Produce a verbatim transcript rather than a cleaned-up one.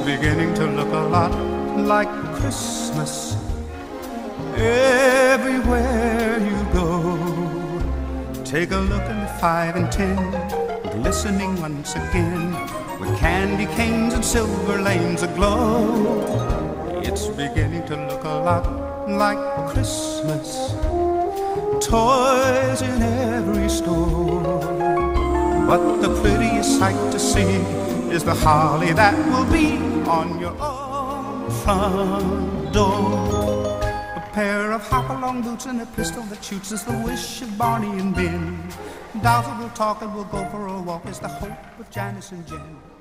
beginning to look a lot like Christmas everywhere you go. Take a look at the five and ten, glistening once again, with candy canes and silver lanes aglow. It's beginning to look a lot like Christmas, toys in every store. But the prettiest sight to see is the holly that will be on your own front door. A pair of hop-along boots and a pistol that shoots is the wish of Barney and Ben. Dolls that will talk and will go for a walk is the hope of Janice and Jen.